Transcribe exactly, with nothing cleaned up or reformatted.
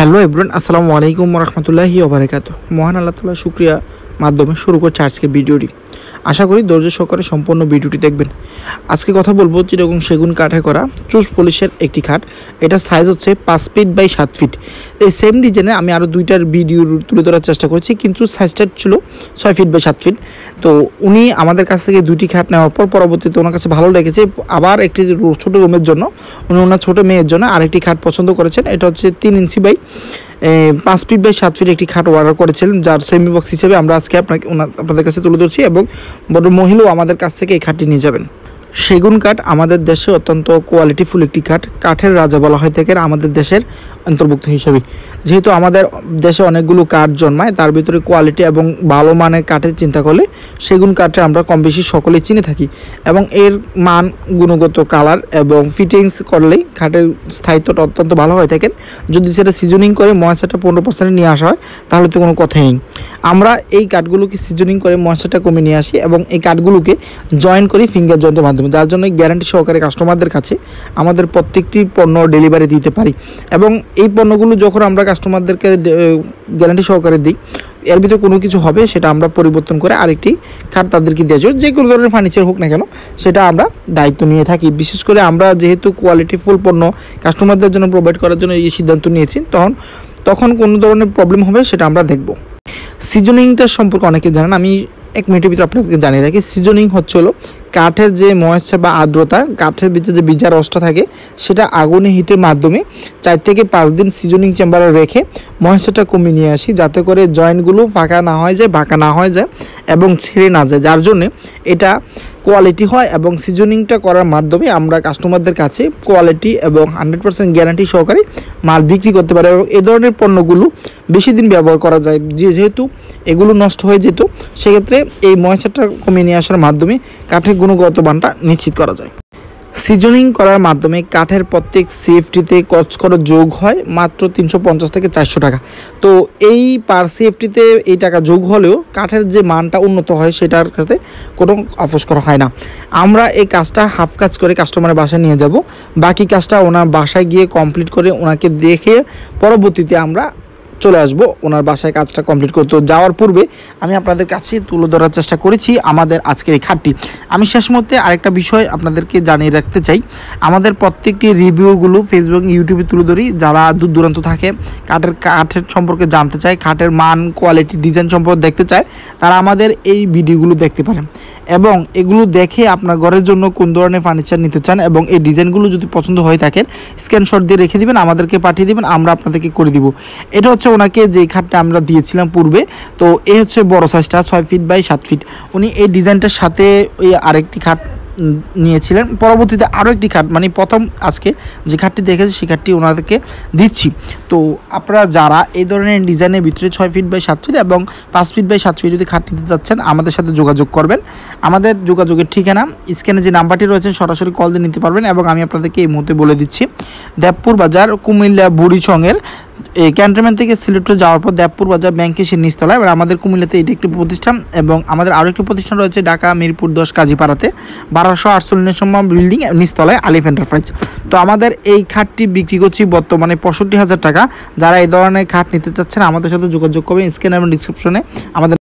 Hello everyone, আসসালামু আলাইকুম ওয়া রাহমাতুল্লাহি ওয়া বারাকাতুহু। মহান আল্লাহ তাআলার শুকরিয়া মাধ্যমে শুরু করছি আজকের ভিডিওটি। আশা করি ধৈর্য সহকারে সম্পূর্ণ ভিডিওটি দেখবেন। আজকে কথা বলবো চিটাগং সেগুন কাঠে করা চুস পলিশের একটি খাট। এটা সাইজ হচ্ছে পাঁচ ফিট বাই সাত ফিট। এই সেম ডিজাইনে আমি আরও দুইটার ভিডিও তুলে ধরার চেষ্টা করছি, কিন্তু সাইজটা ছিল ছয় ফিট বাই সাত ফিট। তো উনি আমাদের কাছ থেকে দুইটি খাট নেওয়ার পর পরবর্তীতে ওনার কাছে ভালো লেগেছে, আবার একটি ছোটো রুমের জন্য উনি ওনার ছোটো মেয়ের জন্য আরেকটি খাট পছন্দ করেছেন। এটা হচ্ছে তিন ইঞ্চি বাই পাঁচ ফিট বাই সাত ফিট একটি খাট অর্ডার করেছিলেন, যার সেমি বক্স হিসেবে আমরা আজকে আপনাকে আপনাদের কাছে তুলে ধরছি এবং বড় মহিলাও আমাদের কাছ থেকে এই খাটটি নিয়ে যাবেন। সেগুন কাঠ আমাদের দেশে অত্যন্ত কোয়ালিটিফুল একটি কাঠ, কাঠের রাজা বলা হয় থাকে আমাদের দেশের অন্তর্ভুক্ত হিসেবে। যেহেতু আমাদের দেশে অনেকগুলো কাঠ জন্মায়, তার ভিতরে কোয়ালিটি এবং ভালো মানের কাঠের চিন্তা করলে সেগুন কাঠে আমরা কম বেশি সকলেই চিনে থাকি, এবং এর মান, গুণগত, কালার এবং ফিটিংস করলেই খাটের স্থায়িত্বটা অত্যন্ত ভালো হয়ে থাকেন। যদি সেটা সিজনিং করে ময়সাটা পনেরো পার্সেন্ট নিয়ে আসা হয় তাহলে তো কোনো কথাই নেই। আমরা এই কাঠগুলোকে সিজনিং করে ময়সাটা কমে নিয়ে আসি এবং এই কাঠগুলোকে জয়েন করি ফিঙ্গার জয়েন্টের মাধ্যমে, যার জন্য গ্যারান্টি সহকারে কাস্টমারদের কাছে আমাদের প্রত্যেকটি পণ্য ডেলিভারি দিতে পারি। এবং এই পণ্যগুলো যখন আমরা কাস্টমারদেরকে গ্যারান্টি সহকারে দিই, এর ভিতরে কোনো কিছু হবে সেটা আমরা পরিবর্তন করে আরেকটি খাট তাদেরকে দিয়ে যাই, যে কোনো ধরনের ফার্নিচার হোক না কেন সেটা আমরা দায়িত্ব নিয়ে থাকি। বিশেষ করে আমরা যেহেতু কোয়ালিটিফুল পণ্য কাস্টমারদের জন্য প্রোভাইড করার জন্য এই সিদ্ধান্ত নিয়েছি, তখন তখন কোনো ধরনের প্রবলেম হবে সেটা আমরা দেখব। সিজনিংটার সম্পর্কে অনেকে জানেন, আমি এক মিনিটের ভিতরে আপনাকে জানিয়ে রাখি। সিজনিং হচ্ছে হলো কাঠের যে ময়েশ্চার বা আর্দ্রতা, কাঠের ভিতরে যে বীজা রসটা থাকে সেটা আগুনে হিটের মাধ্যমে চার থেকে পাঁচ দিন সিজনিং চেম্বারে রেখে ময়েশ্চারটা কমিয়ে নিয়ে আসি, যাতে করে জয়েন্টগুলো ফাঁকা না হয়ে যায়, বাঁকা না হয়ে যায় এবং ছেড়ে না যায়, যার জন্যে এটা কোয়ালিটি হয়। এবং সিজনিংটা করার মাধ্যমে আমরা কাস্টমারদের কাছে কোয়ালিটি এবং হান্ড্রেড পার্সেন্ট গ্যারান্টি সহকারে মাল বিক্রি করতে পারি, এবং এ ধরনের পণ্যগুলো বেশি দিন ব্যবহার করা যায়। যেহেতু এগুলো নষ্ট হয়ে যেত, সেক্ষেত্রে এই ময়েশ্চারটা কমিয়ে নিয়ে আসার মাধ্যমে কাঠের গুণগত মানটা নিশ্চিত করা যায়। সিজনিং করার মাধ্যমে কাঠের প্রত্যেক সেফটিতে কচকরো যোগ হয় মাত্র তিনশো পঞ্চাশ থেকে চারশো টাকা। তো এই পার সেফটিতে এই টাকা যোগ হলেও কাঠের যে মানটা উন্নত হয় সেটার কাছে কোনো আপোষ করা হয় না। আমরা এই কাজটা হাফ কাজ করে কাস্টমারের বাসায় নিয়ে যাব, বাকি কাজটা ওনার বাসায় গিয়ে কমপ্লিট করে ওনাকে দেখে পরবর্তীতে আমরা চলে আসবো ওনার বাসায় কাজটা কমপ্লিট করতে। যাওয়ার পূর্বে আমি আপনাদের কাছে তুলে ধরার চেষ্টা করেছি আমাদের আজকের এই খাটটি। আমি শেষ মুহূর্তে আরেকটা বিষয় আপনাদেরকে জানিয়ে রাখতে চাই, আমাদের প্রত্যেকটি রিভিউগুলো ফেসবুক ইউটিউবে তুলে ধরি। যারা দূর দূরান্ত থাকে, কাঠের কাঠের সম্পর্কে জানতে চায়, খাটের মান, কোয়ালিটি, ডিজাইন সম্পর্কে দেখতে চায়, তারা আমাদের এই ভিডিওগুলো দেখতে পারেন এবং এগুলো দেখে আপনার ঘরের জন্য কোন ধরনের ফার্নিচার নিতে চান এবং এই ডিজাইনগুলো যদি পছন্দ হয়ে থাকেন স্ক্রিনশট দিয়ে রেখে দিবেন, আমাদেরকে পাঠিয়ে দিবেন, আমরা আপনাদেরকে করে দিব। এটা হচ্ছে ওনাকে যে খাটটা আমরা দিয়েছিলাম পূর্বে। তো এই হচ্ছে বড় সাইজটা ছয় ফিট বাই সাত ফিট। উনি এই ডিজাইনটার সাথে ওই আরেকটি খাট নিয়েছিলেন, পরবর্তীতে আরও একটি খাট, মানে প্রথম আজকে যে খাটটি দেখেছি সেই খাটটি ওনাদেরকে দিচ্ছি। তো আপনারা যারা এই ধরনের ডিজাইনের ভিতরে ছয় ফিট বাই সাত ফিট এবং পাঁচ ফিট বাই সাত ফিট যদি খাট নিতে চাচ্ছেন আমাদের সাথে যোগাযোগ করবেন। আমাদের যোগাযোগের ঠিকানা স্ক্রিনে যে নাম্বারটি রয়েছে সরাসরি কল দিয়ে নিতে পারবেন, এবং আমি আপনাদেরকে এই মুহূর্তে বলে দিচ্ছি, দেবপুর বাজার, কুমিল্লা বুড়িচংয়ের এই ক্যান্টনমেন্ট থেকে সিলেট যাওয়ার পর দেবপুর বাজার ব্যাংকের সে নিচতলায়। এবার আমাদের কুমিল্লাতে এটি একটি প্রতিষ্ঠান, এবং আমাদের আরও একটি প্রতিষ্ঠান রয়েছে ঢাকা মিরপুর দশ কাজীপাড়াতে বারোশো আটচল্লিশ নম্বর বিল্ডিং নিচতলায় আলিফ এন্টারপ্রাইজ। তো আমাদের এই খাটটি বিক্রি করছি বর্তমানে পঁয়ষট্টি হাজার টাকা। যারা এই ধরনের খাট নিতে চাচ্ছেন আমাদের সাথে যোগাযোগ করবেন, স্ক্রিন এবং ডিসক্রিপশনে আমাদের